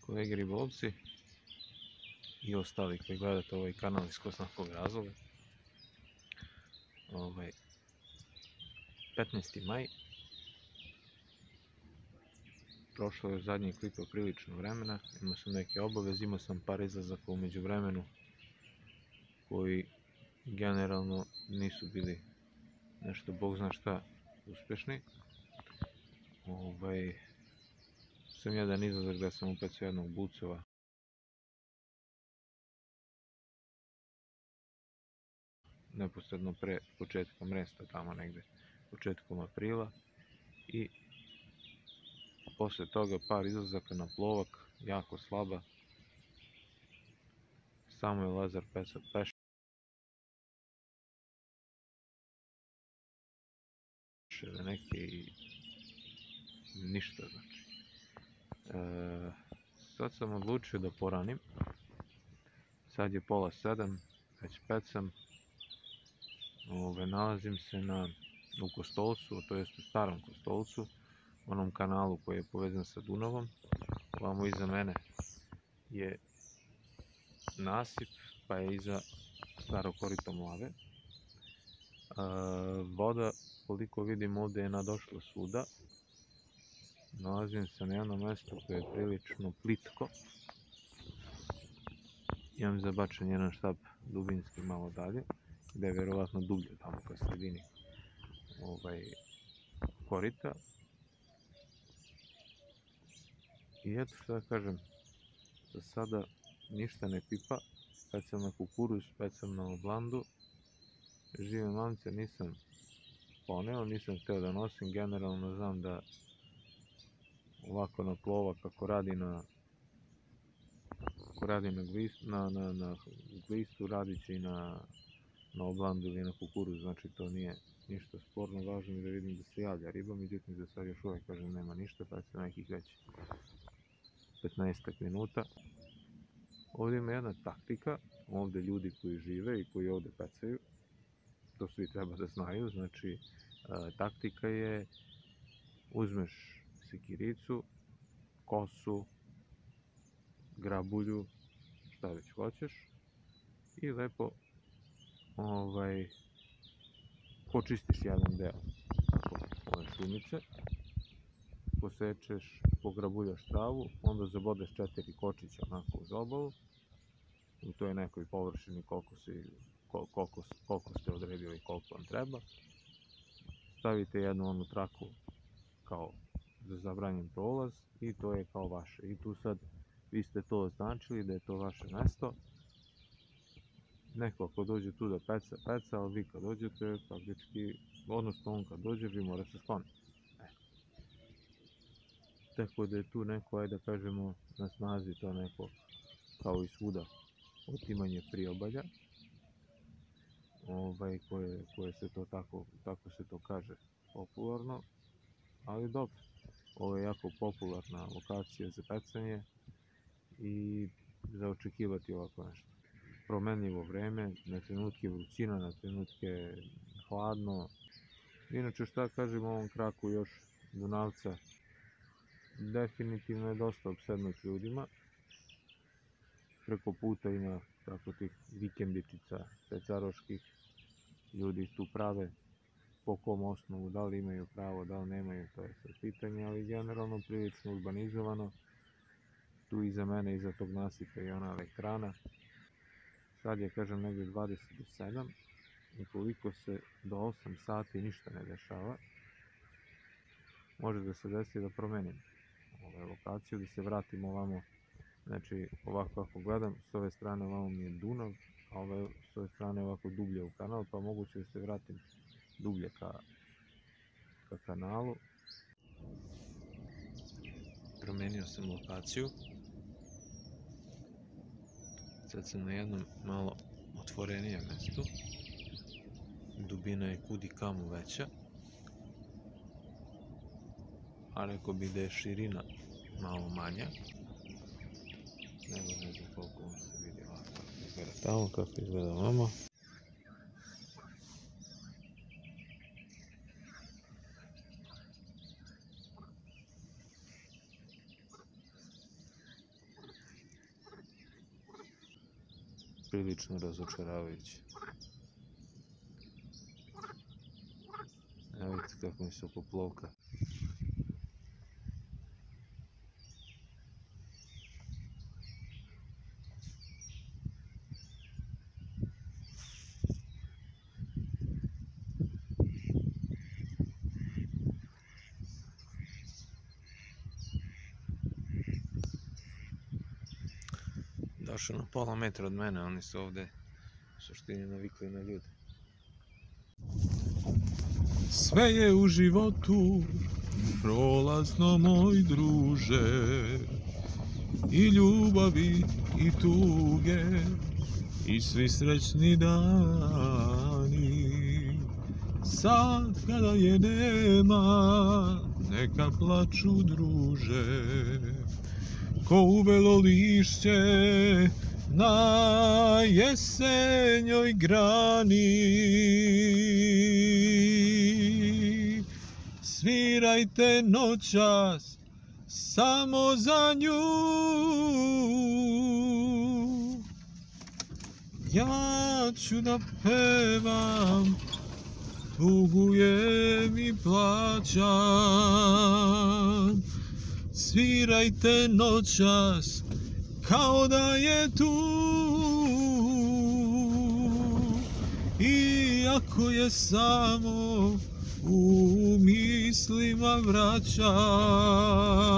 kolege ribolovci i ostali koji gledate ovaj kanal iz ko zna kog razloga. 15. maj. Prošlo je od zadnjeg klipa prilično vremena, imao sam neke obaveze, imao sam par izlazaka umeđu vremenu koji generalno nisu bili nešto bog zna šta uspešni. Sam jedan izlazak gde sam upecao jednog bucova neposredno pre početka mresta, tamo negde početkom aprila, i posle toga par izlazaka na plovak, jako slaba. Samo je Lazar pešere neke i ništa, znači. Sad sam odlučio da poranim. Sad je 6:30, već pecam. Nalazim se u Kostolcu, to jest u Starom Kostolcu, onom kanalu koji je povezan sa Dunavom. Ovamo iza mene je nasip, pa je iza staro korito Mlave. Voda, koliko vidim, ovde je nadošla svuda. Nalazim se na jednom mestu koje je prilično plitko. Imam zabačen jedan štap dubinski malo dalje, gde je verovatno dublje tamo ka sredini korita. I eto što da kažem, za sada ništa ne pipa, pecam na kukuruz, pecam na oblandu. Žive mamce nisam poneo, nisam hteo da nosim, generalno znam da ovako na plovak, ako radi na glistu, radit će i na oblandu ili na kukuruz, znači to nije ništa sporno. Važno je da vidim da se javlja riba, međutim za sad još uvek, kažem, nema ništa, pa se nekih već 15 minuta. Ovdje ima jedna taktika, ovdje ljudi koji žive i koji ovdje pecaju, to svi treba da znaju, znači taktika je uzmeš sekiricu, kosu, grabulju, šta već hoćeš, i lepo počistiš jedan deo ove šumice, posečeš, pograbuljaš travu, onda zabodeš 4 kočića onako uz obalu, u toj nekoj površini koliko ste odredili, koliko vam treba. Stavite jednu onu traku kao za zabranjen prolaz i to je kao vaše. I tu sad vi ste to označili da je to vaše mesto. Neko ako dođe tu da peca, ali vi kad dođete, praktički, odnosno on kad dođe, vi morate se skloniti. Tako da je tu neko, ajde da kažemo, na snazi to neko, kao i svuda, otimanje priobalja, koje se to tako se to kaže popularno, ali dobro. Ovo je jako popularna lokacija za pecanje i za očekivati ovako nešto. Promenljivo vreme, na trenutke vrućina, na trenutke hladno. Inače, šta kažem o ovom kraku još Dunavca, definitivno je dosta opsednut ljudima. Preko puta ima tako tih vikendičica pecaroških, ljudi tu prave po kom osnovu, da li imaju pravo, da li nemaju, to je sad pitanje, ali generalno prilično urbanizovano. Tu iza mene, iza tog nasipa i ona elektrana. Sad je, kažem, negdje 27, ukoliko se do 8 sati ništa ne dešava, može da se desi da promenim lokaciju, da se vratim ovamo. Znači, ovako ako gledam, s ove strane ovamo mi je Dunav, a s ove strane ovako dublje u kanal, pa moguće da se vratim dublje ka kanalu. Promenio sam lokaciju. Sad sam na jednom malo otvorenijem mestu. Dubina je kudi kamo veća, a rekao bih da je širina malo manja. Nego ne znam koliko vam se vidi ovako kako izgleda tamo, kako izgleda ovamo. prilično razočaravajuće. Evo vidite kako mi se poplovka. Došao na pola metra od mene, oni su ovdje u suštini navikli na ljude. Sve je u životu prolazno, moj druže, i ljubavi i tuge i svi srećni dani. Sad kada je nema, neka plaču druže, ko uvelo lišće na jesenjoj grani. Svirajte noćas samo za nju, ja ću da pevam, tugujem i plaćam. Svirajte noćas kao da je tu, iako je samo u mislima vraćam.